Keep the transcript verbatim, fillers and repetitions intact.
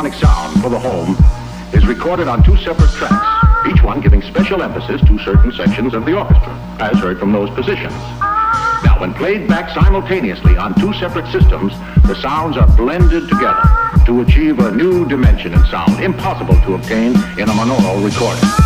symphonic sound for the home is recorded on two separate tracks, each one giving special emphasis to certain sections of the orchestra, as heard from those positions. Now, when played back simultaneously on two separate systems, the sounds are blended together to achieve a new dimension in sound, impossible to obtain in a monaural recording.